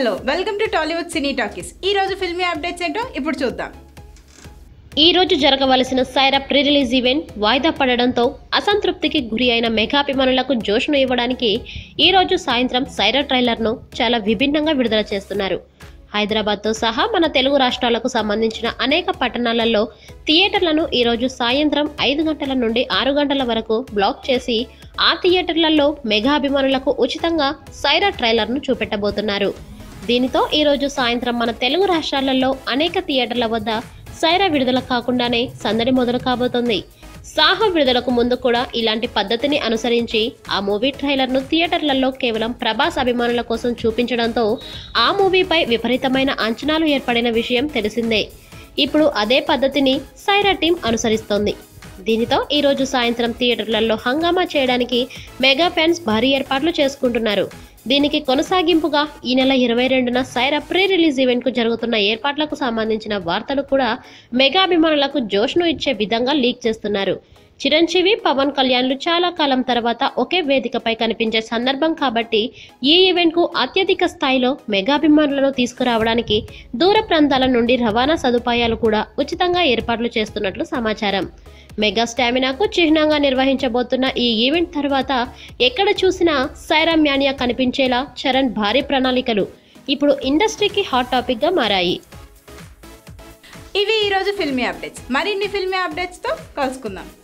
Hello welcome to Tollywood cine talkies. ఈ రోజు filmy updates ఏంటో ఇప్పుడు చూద్దాం. ఈ రోజు జరగవలసిన సైరా ప్రీ రిలీజ్ ఈవెంట్ వాయిదా పడడంతో అసంతృప్తికి గురి అయిన మెగాభిమానులకు జోష్ను ఇవ్వడానికి ఈ రోజు సాయంత్రం సైరా ట్రైలర్ను చాలా విభిన్నంగా విడుదల చేస్తున్నారు. హైదరాబాద్తో సహా మన తెలుగు రాష్ట్రాలకు సంబంధించిన అనేక పట్టణాలలో థియేటర్లను ఈ రోజు సాయంత్రం 5 గంటల నుండి 6 గంటల వరకు బ్లాక్ చేసి ఆ థియేటర్లలో మెగా అభిమానులకు ఉచితంగా సైరా ట్రైలర్ను చూపెట్టబోతున్నారు. దీనితో ఈ రోజు సాయంత్రం మన తెలుగు రాష్ట్రాలలో అనేక థియేటర్ల వద్ద సైరా విడుదల కాకుండానే సందడి మొదలు కాబోతోంది. సాహో విడుదలకు ముందు కూడా ఇలాంటి పద్ధతిని అనుసరించి ఆ మూవీ ట్రైలర్ను థియేటర్లలో కేవలం ప్రభాస్ అభిమానుల కోసం చూపించడంతో ఆ మూవీపై విపరీతమైన అంచనాలు ఏర్పడిన విషయం తెలిసిందే. ఇప్పుడు అదే పద్ధతిని సైరా టీం అనుసరిస్తోంది. దీనితో ఈ రోజు సాయంత్రం థియేటర్లలో హంగామా చేయడానికి మెగా ఫ్యాన్స్ భారీ ఏర్పాట్లు చేసుకుంటున్నారు. దీనికి కొనసాగింపుగా ఈ నెల 22న సైరా ప్రీ రిలీజ్ ఈవెంట్కు జరుగుతున్న ఏర్పాట్లకు సంబంధించిన వార్తలు కూడా మెగా అభిమానులకు జోష్ను ఇచ్చే విధంగా లీక్ చేస్తున్నారు. చిరంజీవి, పవన్ కళ్యాణ్లు చాలా కాలం తర్వాత ఒకే వేదికపై కనిపించే సందర్భం కాబట్టి ఈ ఈవెంట్కు అత్యధిక స్థాయిలో మెగా అభిమానులను తీసుకురావడానికి దూర ప్రాంతాల నుండి రవాణా సదుపాయాలు కూడా ఉచితంగా ఏర్పాట్లు చేస్తున్నట్లు సమాచారం. మెగా స్టామినాకు చిహ్నంగా నిర్వహించబోతున్న ఈ ఈవెంట్ తర్వాత ఎక్కడ చూసినా సైరా మ్యానియా కనిపించేలా చరణ్ భారీ ప్రణాళికలు ఇప్పుడు ఇండస్ట్రీకి హాట్ టాపిక్గా మారాయి. ఇవి ఈరోజు ఫిల్మీ అప్డేట్స్. మరిన్ని ఫిల్మీ అప్డేట్స్తో కలుసుకుందాం.